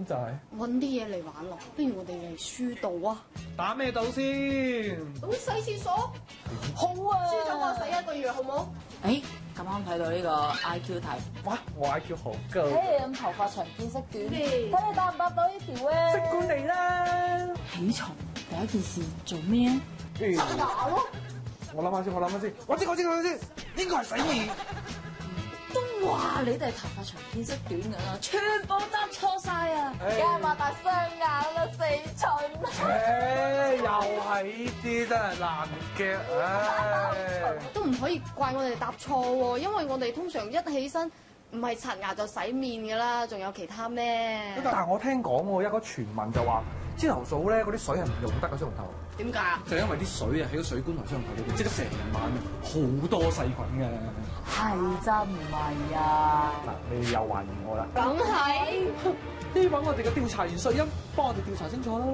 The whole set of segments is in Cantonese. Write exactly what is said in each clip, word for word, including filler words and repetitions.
咁就係揾啲嘢嚟玩咯，不如我哋嚟輸賭啊！ 打咩賭先？ 賭洗廁所，好啊！輸咗我洗一個月，好冇？ 誒，咁啱睇到呢個 I Q 題。 哇！我 I Q 好高。 誒，咁頭髮長見識短，睇你答唔答到呢條咧？ 即管嚟啦！ 起床第一件事做咩啊？ 刷牙咯！ 我諗下先，我諗下先。我知我知我知，應該係洗面。 都話你哋頭髮長見識短㗎啦，全部答錯晒啊！梗係擘大雙眼啦，死蠢！ 誒，又係呢啲真係爛嘅，唉！ 都唔可以怪我哋答錯喎，因為我哋通常一起身唔係刷牙就洗面㗎啦，仲有其他咩？ 但係我聽講喎，一個傳聞就話朝頭早咧嗰啲水係唔用得嘅水龍頭。 點解啊？ 就因為啲水啊喺個水管同水龍頭裏邊積咗成晚啊，好多細菌㗎。 係真唔係啊？ 嗱，你又懷疑我啦？ 梗係。 呢揾我哋嘅調查員瑞欣幫我哋調查清楚啦。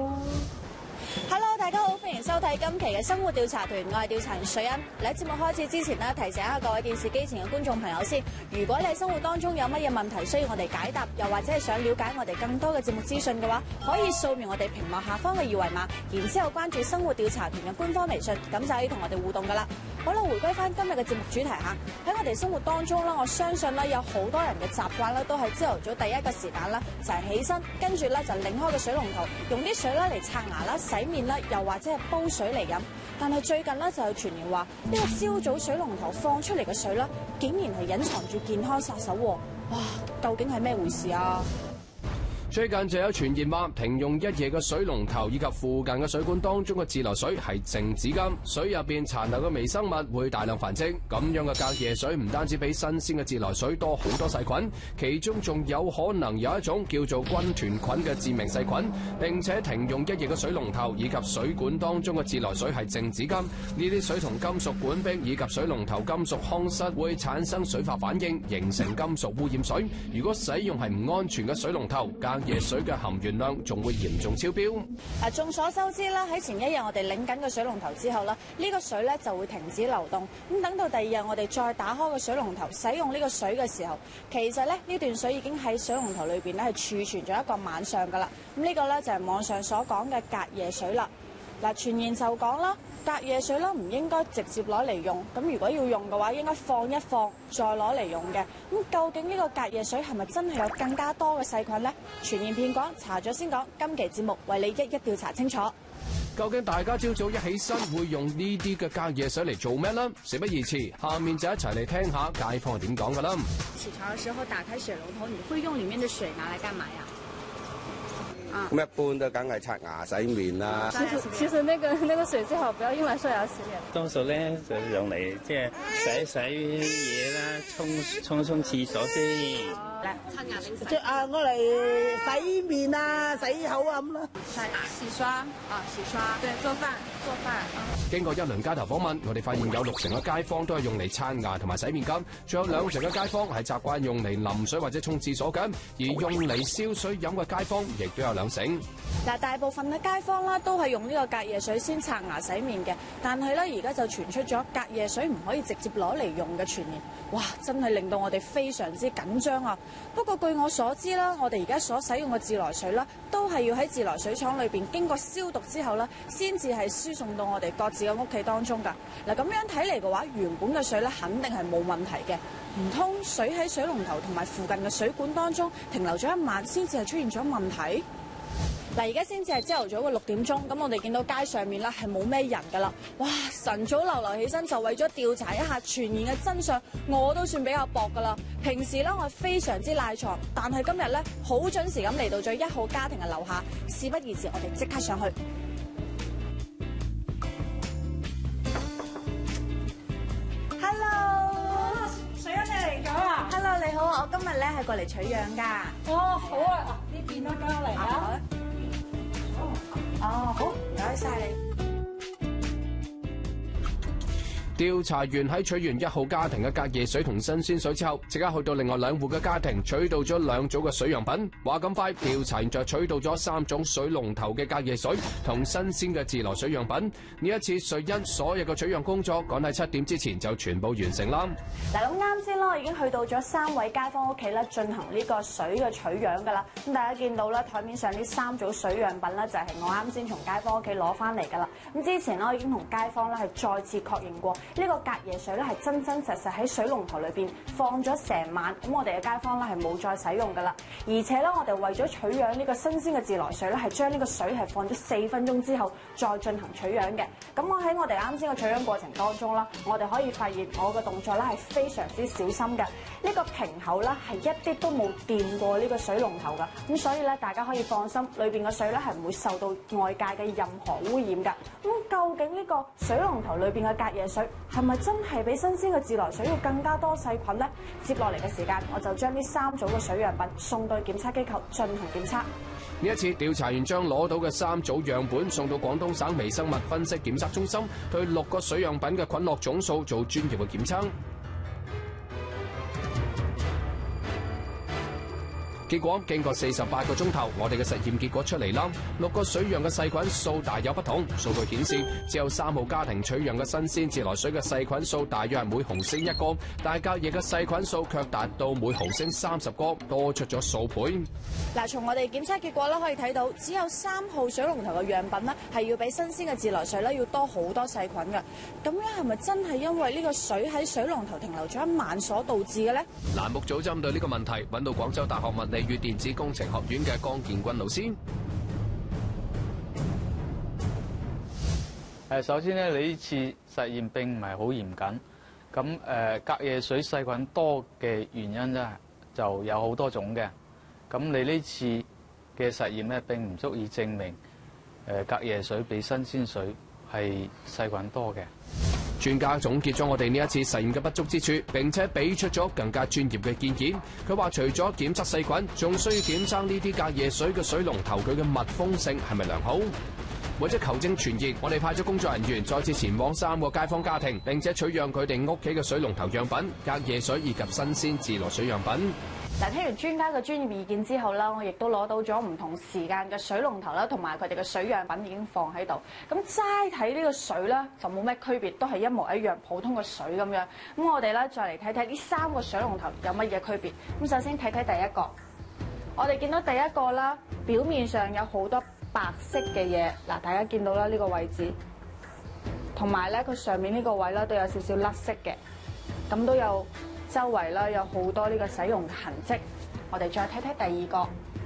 Hello， 大家好，歡迎收睇今期嘅生活調查團，我係調查員瑞欣。喺節目開始之前呢，提醒下各位電視機前嘅觀眾朋友先，如果你喺生活當中有乜嘢問題需要我哋解答，又或者係想了解我哋更多嘅節目資訊嘅話，可以掃描我哋屏幕下方嘅二維碼，然之後關注生活調查團嘅官方微信，咁就可以同我哋互動噶啦。好啦，回歸翻今日嘅節目主題嚇，喺我哋生活當中啦，我相信咧有好多人嘅習慣咧，都係朝頭早第一個時間啦，就係起身，跟住咧就擰開個水龍頭，用啲水咧嚟刷牙啦、洗面啦，又或者係煲水嚟飲。但係最近咧就係傳言話，呢個朝早水龍頭放出嚟嘅水啦，竟然係隱藏住健康殺手喎！哇，究竟係咩回事啊？ 最近就有傳言話，停用一夜嘅水龍頭以及附近嘅水管當中嘅自來水係淨紫金，水入邊殘留嘅微生物會大量繁殖。咁樣嘅隔夜水唔單止比新鮮嘅自來水多好多細菌，其中仲有可能有一種叫做軍團菌嘅致命細菌。並且停用一夜嘅水龍頭以及水管當中嘅自來水係淨紫金，呢啲水同金屬管壁以及水龍頭金屬腔室會產生水化反應，形成金屬污染水。如果使用係唔安全嘅水龍頭，隔夜水嘅含鉛量仲會嚴重超標。 啊，眾所周知啦，喺前一日我哋擰緊個水龍頭之後啦，呢個水咧就會停止流動。咁等到第二日我哋再打開個水龍頭使用呢個水嘅時候，其實咧呢段水已經喺水龍頭裏邊咧係儲存咗一個晚上噶啦。咁呢個咧就係網上所講嘅隔夜水啦。嗱，傳言就講啦，隔夜水啦唔應該直接攞嚟用，咁如果要用嘅話，應該放一放再攞嚟用嘅。咁究竟呢個隔夜水係咪真係有更加多嘅細菌呢？傳言騙講，查咗先講。今期節目為你一一調查清楚。 究竟大家朝早一起身會用呢啲嘅隔夜水嚟做咩呢？事不宜遲，下面就一齊嚟聽下街坊係點講噶啦。 起床嘅時候打開水龍頭，你會用裡面嘅水拿來幹嘛呀？ 咁一般都梗係刷牙洗面啦。 其實其實那個那個水最好不要用來刷牙洗臉。 多數咧就用嚟即係洗洗嘢啦，沖沖沖廁所先。 嚟刷牙定洗？ 即啊，我嚟洗面啊，洗口啊咁啦。 刷牙、洗刷啊，洗刷，對，做飯做飯啊。 經過一輪街頭訪問，我哋發現有六成嘅街坊都係用嚟刷牙同埋洗面巾，仲有兩成嘅街坊係習慣用嚟淋水或者沖廁所緊，而用嚟燒水飲嘅街坊亦都有兩成。 嗱，大部分嘅街坊啦都係用呢個隔夜水先刷牙洗面嘅，但係咧而家就傳出咗隔夜水唔可以直接攞嚟用嘅傳言，哇！真係令到我哋非常之緊張啊！不過據我所知啦，我哋而家所使用嘅自來水啦，都係要喺自來水廠裏邊經過消毒之後啦，先至係輸送到我哋各自嘅屋企當中㗎。嗱，咁樣睇嚟嘅話，原本嘅水咧肯定係冇問題嘅，唔通水喺水龍頭同埋附近嘅水管當中停留咗一晚，先至係出現咗問題？嗱，而家先至係朝頭早嘅六點鐘，咁我哋見到街上面咧係冇咩人噶啦。哇！晨早流流起身就為咗調查一下傳言嘅真相，我都算比較薄噶啦。平時咧我係非常之賴床，但係今日咧好準時咁嚟到咗一號家庭嘅樓下。事不宜遲，我哋即刻上去。Hello， 水欣你嚟咗啊 ！Hello， 你好啊！我今日咧係過嚟取樣噶。 哦，好啊，呢邊都交嚟啊。 哦，好，唔該晒你。 調查員喺取完一號家庭嘅隔夜水同新鮮水之後，即刻去到另外兩戶嘅家庭取到咗兩組嘅水樣品。話咁快，調查員就取到咗三種水龍頭嘅隔夜水同新鮮嘅自來水樣品。呢一次瑞恩所有嘅取樣工作趕喺七點之前就全部完成啦。 嗱，咁啱先啦，我已經去到咗三位街坊屋企咧，進行呢個水嘅取樣噶啦。咁大家見到咧，台面上呢三組水樣品咧，就係我啱先從街坊屋企攞翻嚟噶啦。咁之前咧，我已經同街坊咧係再次確認過，呢個隔夜水咧係真真實實喺水龍頭裏邊放咗成晚，咁我哋嘅街坊咧係冇再使用噶啦。而且咧，我哋為咗取樣呢個新鮮嘅自來水咧，係將呢個水係放咗四分鐘之後再進行取樣嘅。咁我喺我哋啱先嘅取樣過程當中啦，我哋可以發現我嘅動作咧係非常之小心嘅。呢個瓶口咧係一啲都冇掂過呢個水龍頭㗎，咁所以咧大家可以放心，裏邊嘅水咧係唔會受到外界嘅任何污染㗎。咁究竟呢個水龍頭裏邊嘅隔夜水係咪真係比新鮮嘅自來水要更加多細菌呢？接落嚟嘅時間，我就將呢三組嘅水樣品送到檢測機構進行檢測。 呢一次調查員將攞到嘅三組樣本送到廣東省微生物分析檢測中心，對六個水樣品嘅菌落總數做專業嘅檢測。結果經過四十八個鐘頭，我哋嘅實驗結果出嚟啦。六個水樣嘅細菌數大有不同，數據顯示只有三號家庭取樣嘅新鮮自來水嘅細菌數大約係每毫升一個，但隔夜嘅細菌數卻達到每毫升三十個，多出咗數倍。 嗱，從我哋檢測結果咧可以睇到，只有三號水龍頭嘅樣品呢係要比新鮮嘅自來水咧要多好多細菌嘅。咁樣係咪真係因為呢個水喺水龍頭停留咗一晚所導致嘅呢？ 欄目組針對呢個問題揾到廣州大學物理與電子工程學院嘅江建軍老師。 誒，首先咧，你呢次實驗並唔係好嚴謹。咁誒，隔夜水細菌多嘅原因咧就有好多種嘅。咁你呢次嘅實驗咧並唔足以證明誒隔夜水比新鮮水係細菌多嘅。 專家總結咗我哋呢一次實驗嘅不足之處，並且俾出咗更加專業嘅建議。佢話除咗檢測細菌，仲需要檢測呢啲隔夜水嘅水龍頭佢嘅密封性係咪良好。為咗求證存疑，我哋派咗工作人員再次前往三個街坊家庭，並且取樣佢哋屋企嘅水龍頭樣品、隔夜水以及新鮮自來水樣品。 嗱，聽完專家嘅專業意見之後啦，我亦都攞到咗唔同時間嘅水龍頭啦，同埋佢哋嘅水樣品已經放喺度。咁齋睇呢個水咧，就冇咩區別，都係一模一樣普通嘅水咁樣。咁我哋咧再嚟睇睇呢三個水龍頭有乜嘢區別。咁首先睇睇第一個，我哋見到第一個啦，表面上有好多白色嘅嘢。嗱，大家見到啦呢個位置，同埋咧佢上面呢個位咧都有少少甩色嘅，咁都有。周圍啦有好多呢個使用嘅痕跡，我哋再睇睇第二個。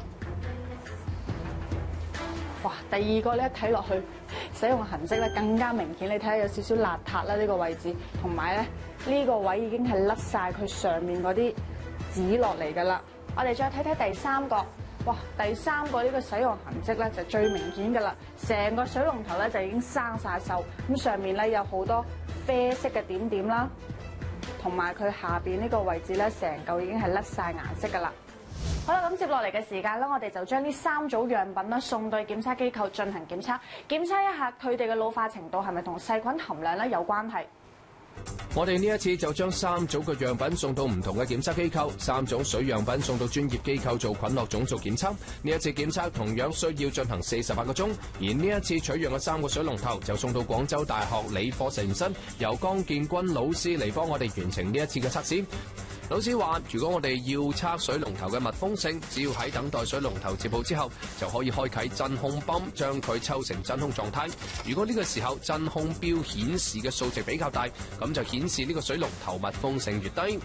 哇，第二個咧睇落去使用嘅痕跡咧更加明顯，你睇下有少少邋遢啦呢個位置，同埋咧呢個位已經係甩晒佢上面嗰啲紙落嚟㗎啦。我哋再睇睇第三個，哇，第三個呢個使用痕跡咧就最明顯㗎啦，成個水龍頭咧就已經生晒鏽，咁上面咧有好多啡色嘅點點啦。同埋佢下邊呢個位置咧，成嚿已經係甩晒顏色㗎啦。好啦，咁接落嚟嘅時間咧，我哋就將呢三組樣品咧送到檢測機構進行檢測，檢測一下佢哋嘅老化程度係咪同細菌含量咧有關係。 我哋呢一次就將三組嘅樣品送到唔同嘅檢測機構，三種水樣品送到專業機構做菌落總數檢測。呢一次檢測同樣需要進行四十八個鐘，而呢一次取樣嘅三個水龍頭就送到廣州大學理科實驗室，由江建軍老師嚟幫我哋完成呢一次嘅測試。老師話，如果我哋要測水龍頭嘅密封性，只要喺等待水龍頭接報之後，就可以開啟真空泵，將佢抽成真空狀態。如果呢個時候真空標顯示嘅數值比較大，咁就顯示呢個水龍頭密封性越低。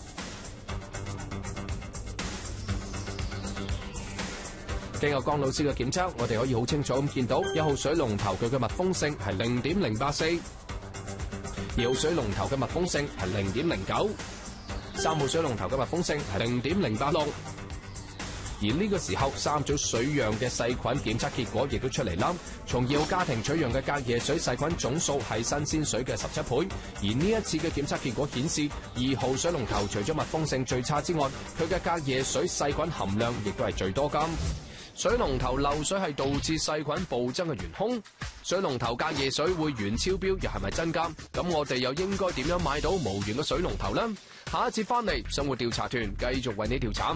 經過江老師嘅檢測，我哋可以好清楚咁見到一號水龍頭佢嘅密封性係零點零八四，二號水龍頭嘅密封性係零點零九。三號水龍頭嘅密封性係零點零八六，而呢個時候三組水樣嘅細菌檢測結果亦都出嚟啦。從二號家庭取樣嘅隔夜水細菌總數係新鮮水嘅十七倍，而呢一次嘅檢測結果顯示，二號水龍頭除咗密封性最差之外，佢嘅隔夜水細菌含量亦都係最多㗎。水龍頭漏水係導致細菌暴增嘅元兇。 水龍頭隔夜水會鉛超標，又係咪真㗎？咁我哋又應該點樣買到無鉛嘅水龍頭呢？下一節翻嚟，生活調查團繼續為你調查。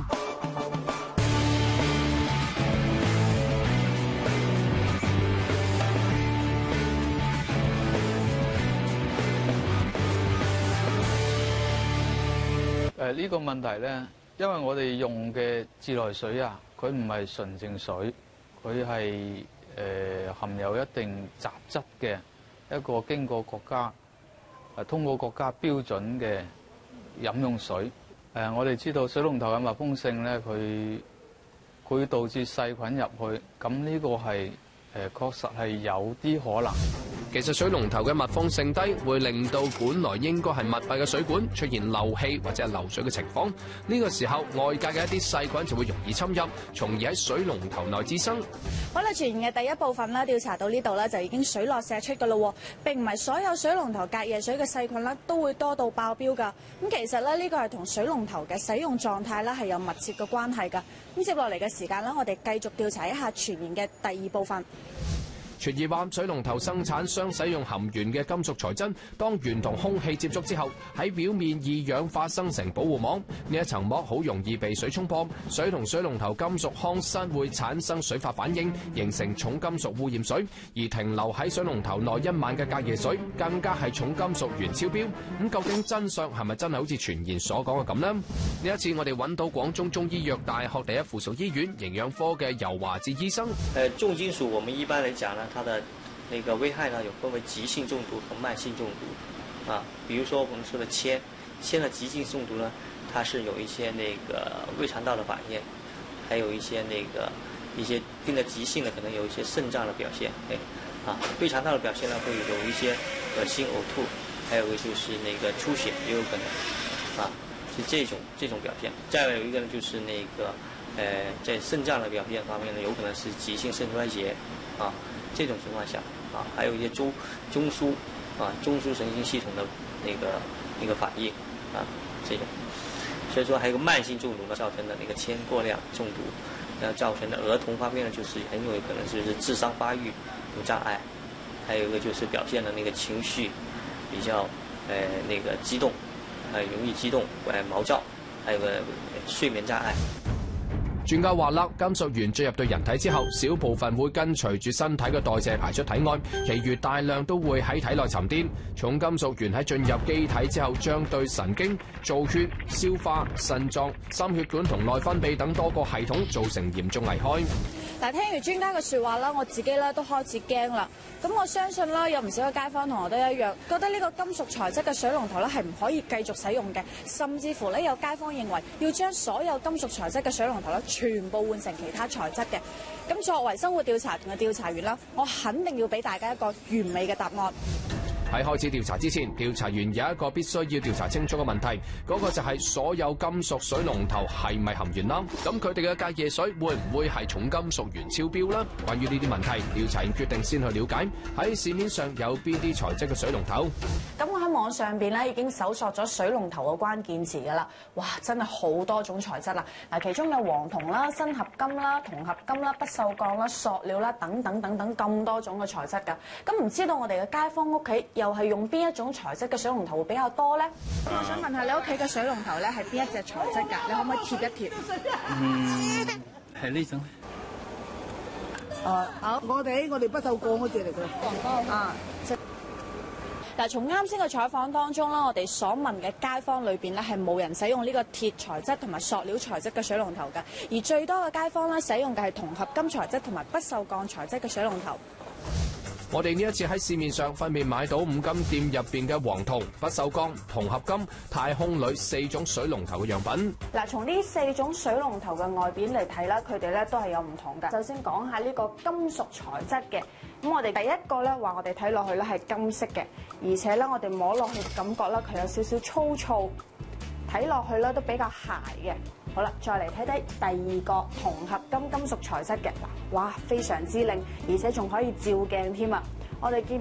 誒呢個問題咧，因為我哋用嘅自來水啊，佢唔係純淨水，佢係誒含有一定雜質嘅一個經過國家誒通過國家標準嘅飲用水。誒我哋知道水龍頭嘅密封性咧，佢佢會導致細菌入去，咁呢個係誒確實係有啲可能。 其實水龍頭嘅密封性低，會令到本來應該係密閉嘅水管出現漏氣或者係漏水嘅情況。呢個時候，外界嘅一啲細菌就會容易侵入，從而喺水龍頭內滋生。 好啦，傳言嘅第一部分啦，調查到呢度咧就已經水落石出㗎咯。並唔係所有水龍頭隔夜水嘅細菌咧都會多到爆標㗎。咁其實咧呢個係同水龍頭嘅使用狀態咧係有密切嘅關係㗎。咁接落嚟嘅時間咧，我哋繼續調查一下傳言嘅第二部分。傳言話水龍頭生產商使用含鉛嘅金屬材質，當鉛同空氣接觸之後，喺表面二氧化生成保護膜。呢一層膜好容易被水沖破，水同水龍頭金屬康室會產生水發反應，形成重金屬污染水。而停留喺水龍頭內一晚嘅隔夜水，更加係重金屬鉛超標。咁究竟真相係咪真係好似傳言所講嘅咁呢？呢一次我哋揾到廣中中醫藥大學第一附屬醫院營養科嘅游華志醫生。 誒重金屬，我們一般嚟講呢，它的那個危害呢，有分為急性中毒和慢性中毒，啊，比如說我們說的鉛，鉛的急性中毒呢，它是有一些那個胃腸道的反應，還有一些那個一些病的急性的，可能有一些腎臟的表現，哎，啊，胃腸道的表現呢，會有一些惡心嘔吐，還有一個就是那個出血也有可能，啊，是這種這種表現。再有一個呢，就是那個，呃，在腎臟的表現方面呢，有可能是急性腎衰竭，啊。這種情況下，啊，還有一些中中樞，啊，中樞神經系統的那個那個反應，啊，這種，所以說還有個慢性中毒呢，造成的那個鉛過量中毒，然後造成的兒童方面呢，就是很有可能就是智商發育有障礙，還有一個就是表現的那個情緒比較，呃，那個激動，呃，容易激動，呃，毛躁，還有個睡眠障礙。 專家話啦，金屬鉛進入對人體之後，少部分會跟隨住身體嘅代謝排出體外，其餘大量都會喺體內沉澱。重金屬鉛喺進入機體之後，將對神經、造血、消化、腎臟、心血管同內分泌等多個系統造成嚴重危害。 嗱，聽完專家嘅説話啦，我自己咧都開始驚啦。咁我相信啦，有唔少嘅街坊同我都一樣，覺得呢個金屬材質嘅水龍頭咧係唔可以繼續使用嘅，甚至乎咧有街坊認為要將所有金屬材質嘅水龍頭咧全部換成其他材質嘅。咁作為生活調查團嘅調查員啦，我肯定要俾大家一個完美嘅答案。 喺開始調查之前，調查員有一個必須要調查清楚嘅問題，嗰個就係所有金屬水龍頭係咪含鉛啦？咁佢哋嘅隔夜水會唔會係重金屬鉛超標啦？關於呢啲問題，調查員決定先去了解喺市面上有邊啲材質嘅水龍頭。 咁我喺網上邊咧已經搜索咗水龍頭嘅關鍵詞㗎啦，哇！真係好多種材質啦。嗱，其中有黃銅啦、鋅合金啦、銅合金啦、不鏽鋼啦、塑料啦等等等等咁多種嘅材質㗎。咁唔知道我哋嘅街坊屋企又係用邊一種材質嘅水龍頭會比較多咧？我想問下你屋企嘅水龍頭咧係邊一隻材質㗎？你可唔可以貼一貼？ 嗯，係呢種。 啊，好，我哋我哋不鏽鋼嗰隻嚟嘅。啊。 嗱，從啱先嘅採訪當中啦，我哋所問嘅街坊裏邊咧係冇人使用呢個鐵材質同埋塑料材質嘅水龍頭㗎，而最多嘅街坊咧使用嘅係銅合金材質同埋不鏽鋼材質嘅水龍頭。 我哋呢一次喺市面上分別買到五金店入邊嘅黃銅、不鏽鋼、銅合金、太空鋁四種水龍頭嘅樣品。 嗱，從呢四種水龍頭嘅外表嚟睇啦，佢哋咧都係有唔同㗎。首先講下呢個金屬材質嘅，咁我哋第一個咧話我哋睇落去咧係金色嘅，而且咧我哋摸落去感覺咧佢有少少粗糙，睇落去咧都比較鞋嘅。好啦，再嚟睇睇第二個銅合金金屬材質嘅，嗱，哇，非常之靚，而且仲可以照鏡添啊！我哋見到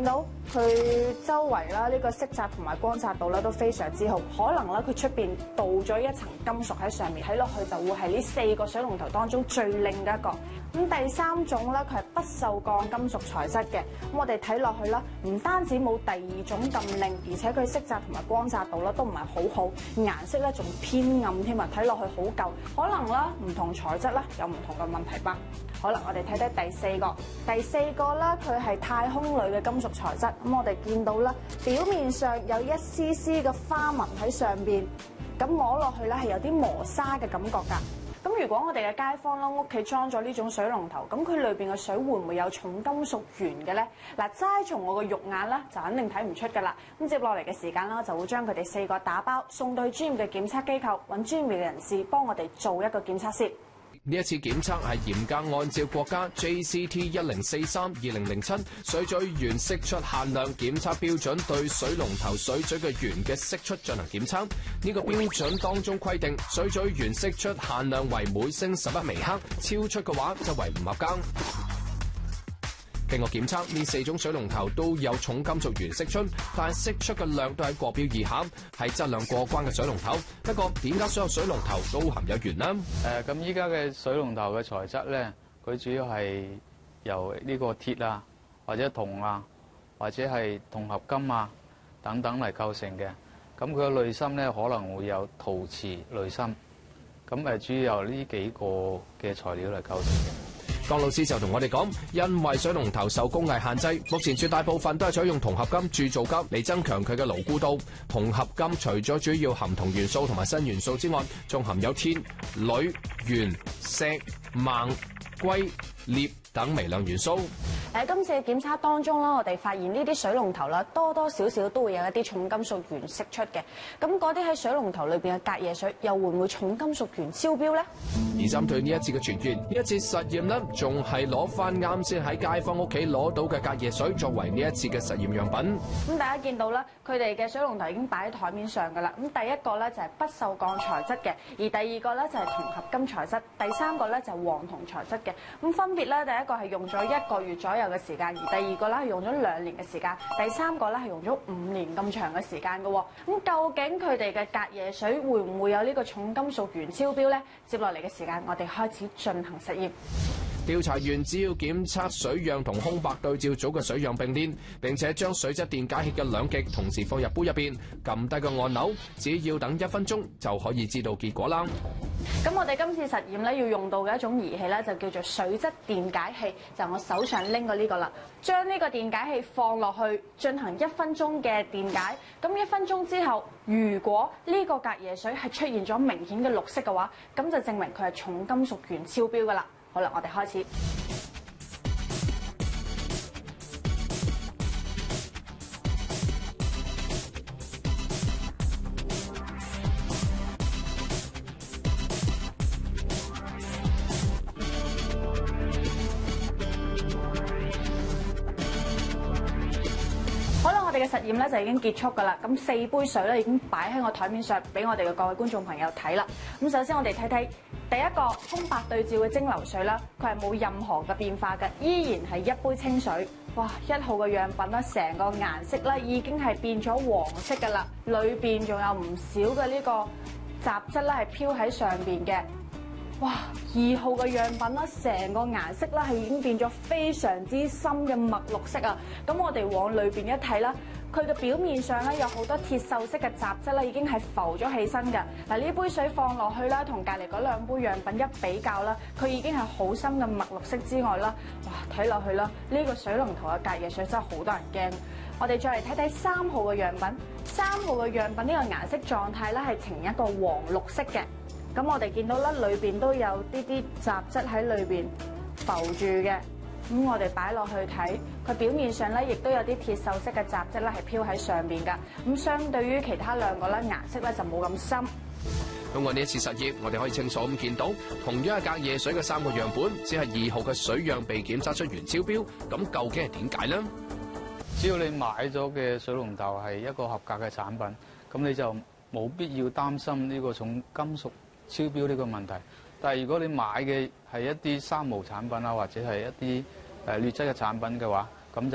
佢周圍啦呢個色澤同埋光澤度咧都非常之好，可能咧佢出邊鍍咗一層金屬喺上面，睇落去就會係呢四個水龍頭當中最靚嘅一個。咁第三種咧，佢係不鏽鋼金屬材質嘅。咁我哋睇落去啦，唔單止冇第二種咁靚，而且佢色澤同埋光澤度咧都唔係好好，顏色咧仲偏暗添啊，睇落去好舊。可能啦，唔同材質啦有唔同嘅問題吧。好啦，我哋睇睇第四個，第四個咧佢係太空鋁嘅金屬材質。咁我哋見到啦，表面上有一絲絲嘅花紋喺上邊，咁摸落去咧係有啲磨砂嘅感覺㗎。咁如果我哋嘅街坊啦屋企裝咗呢種水龍頭，咁佢裏邊嘅水會唔會有重金屬源嘅咧？嗱，齋從我個肉眼咧就肯定睇唔出㗎啦。咁接落嚟嘅時間啦，就會將佢哋四個打包送到去專業嘅檢測機構，揾專業嘅人士幫我哋做一個檢測先。 呢一次檢測係嚴格按照國家 J C T 一零四三二零零七水嘴原釋出限量檢測標準，對水龍頭水嘴嘅原嘅釋出進行檢測。呢個標準當中規定，水嘴原釋出限量為每升十一微克，超出嘅話就為唔合格。經過檢測，呢四種水龍頭都有重金屬原釋出，但係釋出嘅量都喺國標以下，係質量過關嘅水龍頭。不過點解所有水龍頭都含有鉛呢？ 誒咁依家嘅水龍頭嘅材質咧，佢主要係由呢個鐵啊，或者銅啊，或者係銅合金啊等等嚟構成嘅。咁佢嘅濾芯咧可能會有陶瓷濾芯，咁誒主要由呢幾個嘅材料嚟構成嘅。 江老師就同我哋講，因為水龍頭受工藝限制，目前絕大部分都係採用銅合金鑄造級嚟增強佢嘅牢固度。銅合金除咗主要含銅元素同埋砷元素之外，仲含有鐵、鋁、鉛、錫、錳、硅、鎳等微量元素。 喺今次嘅檢測當中啦，我哋發現呢啲水龍頭啦，多多少少都會有一啲重金屬源釋出嘅。咁嗰啲喺水龍頭裏邊嘅隔夜水，又會唔會重金屬源超標咧？ 而針對呢一次嘅傳言，呢一次實驗呢，仲係攞翻啱先喺街坊屋企攞到嘅隔夜水作為呢一次嘅實驗樣品。 咁大家見到啦，佢哋嘅水龍頭已經擺喺台面上㗎啦。咁第一個咧就係不鏽鋼材質嘅，而第二個咧就係銅合金材質，第三個咧就係黃銅材質嘅。咁分別咧，第一個係用咗一個月左右嘅時間，而第二個咧係用咗兩年嘅時間，第三個咧係用咗五年咁長嘅時間嘅喎。咁究竟佢哋嘅隔夜水會唔會有呢個重金屬源超標咧？接落嚟嘅時間，我哋開始進行實驗。 調查員只要檢測水樣同空白對照組嘅水樣並列，並且將水質電解器嘅兩極同時放入杯入邊，撳低個按鈕，只要等一分鐘就可以知道結果啦。 咁我哋今次實驗咧要用到嘅一種儀器咧就叫做水質電解器，就係我手上拎嘅呢個啦。將呢個電解器放落去進行一分鐘嘅電解，咁一分鐘之後，如果呢個隔夜水係出現咗明顯嘅綠色嘅話，咁就證明佢係重金屬源超標噶啦。好啦，我哋開始。我哋嘅實驗咧就已經結束㗎啦，咁四杯水咧已經擺喺我台面上，俾我哋嘅各位觀眾朋友睇啦。咁首先我哋睇睇第一個空白對照嘅蒸餾水啦，佢係冇任何嘅變化嘅，依然係一杯清水。哇！一號嘅樣品咧，成個顏色咧已經係變咗黃色㗎啦，裏邊仲有唔少嘅呢個雜質咧係飄喺上邊嘅。哇！二號嘅樣品啦，成個顏色咧係已經變咗非常之深嘅墨綠色啊！咁我哋往裏邊一睇啦，佢嘅表面上咧有好多鐵鏽色嘅雜質咧，已經係浮咗起身嘅。嗱，呢杯水放落去啦，同隔離嗰兩杯樣品一比較啦，佢已經係好深嘅墨綠色之外啦，哇！睇落去啦，呢個水龍頭嘅隔夜水真係好多人驚。我哋再嚟睇睇三號嘅樣品，三號嘅樣品呢個顏色狀態咧係呈一個黃綠色嘅。咁我哋見到咧，裏邊都有啲啲雜質喺裏邊浮住嘅。咁我哋擺落去睇，佢表面上咧亦都有啲鐵鏽色嘅雜質咧係飄喺上邊㗎。咁相對於其他兩個咧，顏色咧就冇咁深。 通過呢一次實驗，我哋可以清楚咁見到，同樣係隔夜水嘅三個樣本，只係二號嘅水樣被檢測出原超標。咁究竟係點解咧？ 只要你買咗嘅水龍頭係一個合格嘅產品，咁你就冇必要擔心呢個重金屬超標呢個問題。但係如果你買嘅係一啲三無產品啊，或者係一啲誒劣質嘅產品嘅話，咁就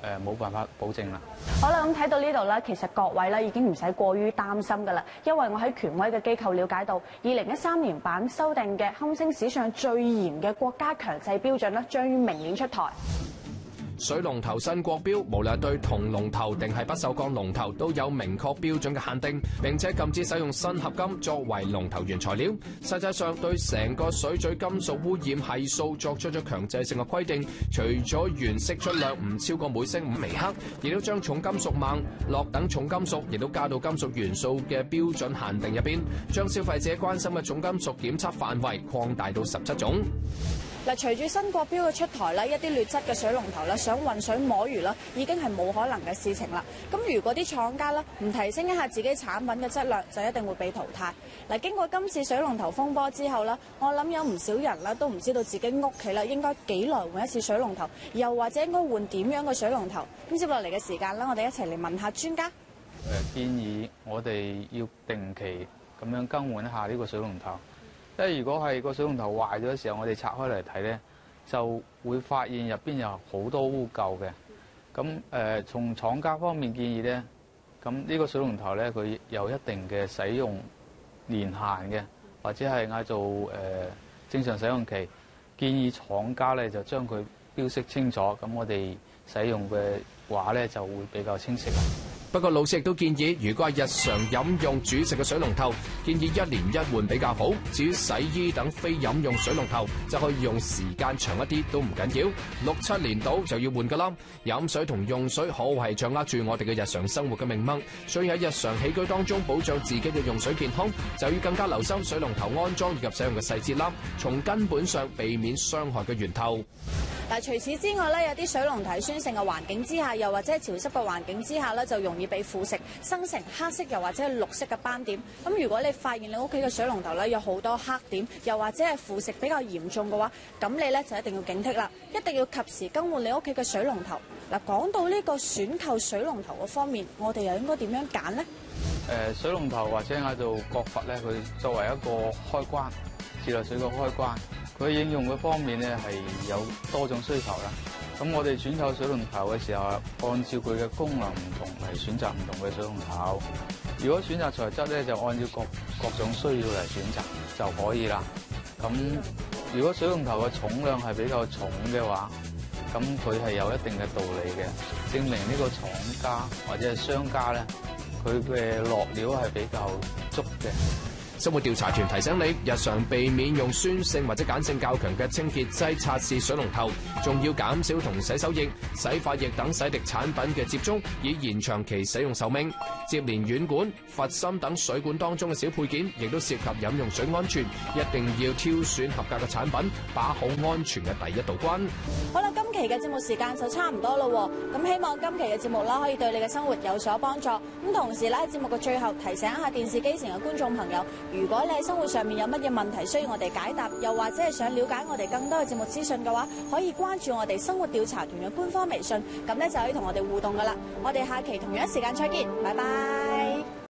誒冇辦法保證啦。 好啦，咁睇到呢度咧，其實各位咧已經唔使過於擔心㗎啦，因為我喺權威嘅機構了解到，二零一三年版修訂嘅堪稱史上最嚴嘅國家強制標準咧，將於明年出台。 水龍頭新國標，無論對銅龍頭定係不鏽鋼龍頭，都有明確標準嘅限定，並且禁止使用砷合金作為龍頭原材料。實際上對成個水嘴金屬污染係數作出咗強制性嘅規定，除咗原釋出量唔超過每升五微克，亦都將重金屬錳、鉻等重金屬亦都加到金屬元素嘅標準限定入邊，將消費者關心嘅重金屬檢測範圍擴大到十七種。 嗱，隨住新國標嘅出台咧，一啲劣質嘅水龍頭咧，想混水摸魚啦，已經係冇可能嘅事情啦。咁如果啲廠家咧唔提升一下自己產品嘅質量，就一定會被淘汰。嗱，經過今次水龍頭風波之後咧，我諗有唔少人咧都唔知道自己屋企啦應該幾耐換一次水龍頭，又或者應該換點樣嘅水龍頭。咁接落嚟嘅時間咧，我哋一齊嚟問下專家。誒， 建議我哋要定期咁樣更換一下呢個水龍頭。即係如果係個水龍頭壞咗嘅時候，我哋拆開嚟睇咧，就會發現入邊有好多污垢嘅。咁誒、呃，從廠家方面建議咧，咁呢個水龍頭咧，佢有一定嘅使用年限嘅，或者係嗌做誒、呃、正常使用期。建議廠家咧就將佢標識清楚，咁我哋使用嘅話咧就會比較清晰啦。 不過老師亦都建議，如果係日常飲用煮食嘅水龍頭，建議一年一換比較好。至於洗衣等非飲用水龍頭，就可以用時間長一啲都唔緊要，六七年到就要換㗎啦。飲水同用水可謂係掌握住我哋嘅日常生活嘅命脈，所以喺日常起居當中保障自己嘅用水健康，就要更加留心水龍頭安裝以及使用嘅細節啦，從根本上避免傷害嘅源頭。 嗱，除此之外咧，有啲水龍頭喺酸性嘅環境之下，又或者係潮濕嘅環境之下咧，就容易被腐蝕，生成黑色又或者係綠色嘅斑點。咁如果你發現你屋企嘅水龍頭咧有好多黑點，又或者係腐蝕比較嚴重嘅話，咁你咧就一定要警惕啦，一定要及時更換你屋企嘅水龍頭。嗱，講到呢個選購水龍頭嘅方面，我哋又應該點樣揀呢？ 誒，水龍頭或者嗌做角閥咧，佢作為一個開關，自來水嘅開關。佢應用嘅方面咧係有多種需求啦。咁我哋選購水龍頭嘅時候，按照佢嘅功能唔同嚟選擇唔同嘅水龍頭。如果選擇材質咧，就按照各各種需要嚟選擇就可以啦。咁如果水龍頭嘅重量係比較重嘅話，咁佢係有一定嘅道理嘅，證明呢個廠家或者係商家咧，佢嘅落料係比較足嘅。 生活調查團提醒你，日常避免用酸性或者鹼性較強嘅清潔劑擦拭水龍頭，仲要減少同洗手液、洗髮液等洗滌產品嘅接觸，以延長其使用壽命。接連軟管、閥芯等水管當中嘅小配件，亦都涉及飲用水安全，一定要挑選合格嘅產品，把好安全嘅第一道關。 好啦，今期嘅節目時間就差唔多咯，咁希望今期嘅節目啦，可以對你嘅生活有所幫助。咁同時咧，喺節目嘅最後提醒一下電視機前嘅觀眾朋友，如果你喺生活上面有乜嘢問題需要我哋解答，又或者係想了解我哋更多嘅節目資訊嘅話，可以關注我哋生活調查團嘅官方微信，咁咧就可以同我哋互動噶啦。我哋下期同樣時間再見，拜拜。